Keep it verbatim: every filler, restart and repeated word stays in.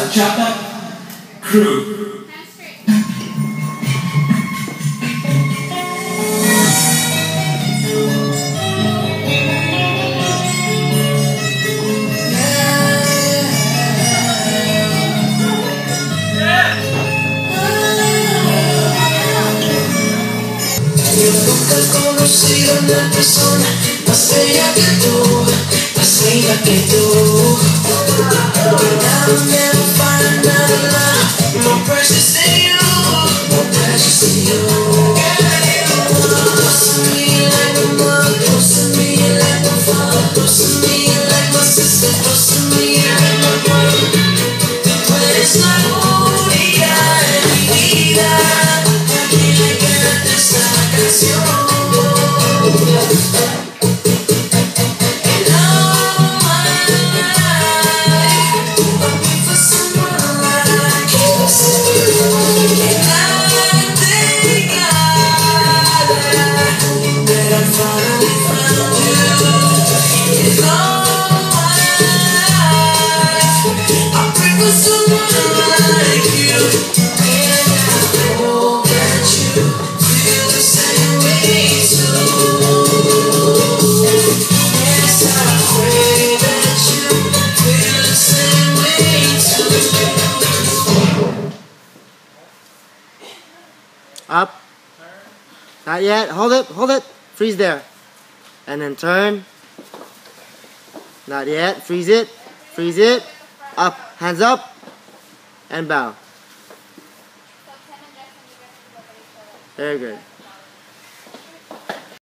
Salchata crew. Yo nunca he conocido una persona más bella que tú, más bella que tú. I'll never find another love more precious than you, more precious than you. Close to me like my mother, close to me like my father, close to me like my sister, close to me like my brother. When it's not única en mi vida, aquí le canta esta canción. Up. Not yet. Hold it. Hold it. Freeze there. And then turn. Not yet. Freeze it. Freeze it. Up. Hands up. And bow. Very good.